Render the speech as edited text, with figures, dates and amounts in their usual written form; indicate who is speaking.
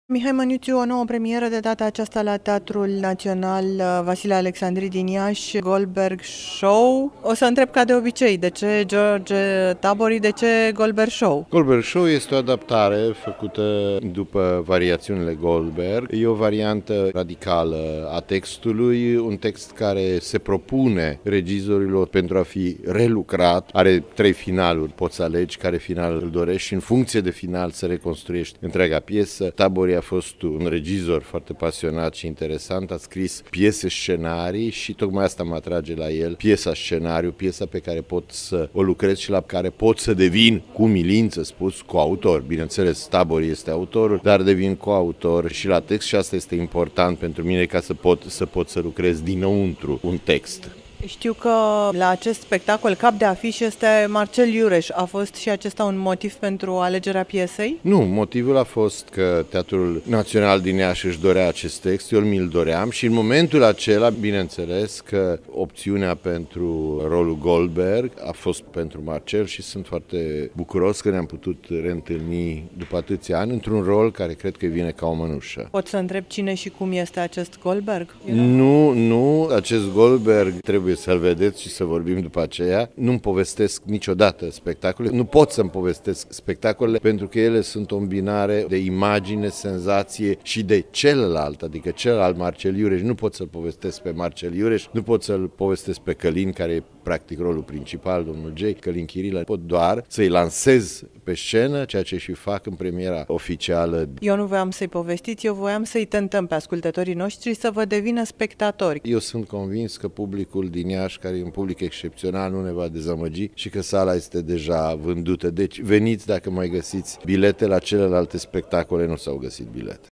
Speaker 1: Mihai Măniuțiu, o nouă premieră de data aceasta la Teatrul Național Vasile Alexandri din Iași, Goldberg Show. O să întreb ca de obicei, de ce George Tabori, de ce Goldberg Show?
Speaker 2: Goldberg Show este o adaptare făcută după variațiunile Goldberg. E o variantă radicală a textului, un text care se propune regizorilor pentru a fi relucrat. Are 3 finaluri, poți alegi care final îl dorești și în funcție de final să reconstruiești întreaga piesă. Tabori a fost un regizor foarte pasionat și interesant, a scris piese, scenarii și tocmai asta mă atrage la el, piesa scenariu, piesa pe care pot să o lucrez și la care pot să devin cu milință spus coautor. Bineînțeles, Tabori este autorul, dar devin coautor și la text și asta este important pentru mine ca să pot să lucrez dinăuntru un text.
Speaker 1: Știu că la acest spectacol cap de afiș este Marcel Iureș. A fost și acesta un motiv pentru alegerea piesei?
Speaker 2: Nu, motivul a fost că Teatrul Național din Iași își dorea acest text, eu mi-l doream și în momentul acela, bineînțeles că opțiunea pentru rolul Goldberg a fost pentru Marcel și sunt foarte bucuros că ne-am putut reîntâlni după atâția ani într-un rol care cred că vine ca o mănușă.
Speaker 1: Pot să întreb cine și cum este acest Goldberg?
Speaker 2: Nu, acest Goldberg trebuie să-l vedeți și să vorbim după aceea. Nu-mi povestesc niciodată spectacolele, nu pot să-mi povestesc spectacolele pentru că ele sunt o îmbinare de imagine, senzație și de celălalt, adică celălalt Marcel Iureș. Nu pot să-l povestesc pe Marcel Iureș, nu pot să-l povestesc pe Călin, care e practic rolul principal, domnul J. Călin Chirilă. Pot doar să-i lansez pe scenă, ceea ce și fac în premiera oficială.
Speaker 1: Eu nu voiam să-i povestiți, eu voiam să-i tentăm pe ascultătorii noștri să vă devină spectatori.
Speaker 2: Eu sunt convins că publicul din Iași, care e un public excepțional, nu ne va dezamăgi și că sala este deja vândută. Deci veniți dacă mai găsiți bilete, la celelalte spectacole nu s-au găsit bilete.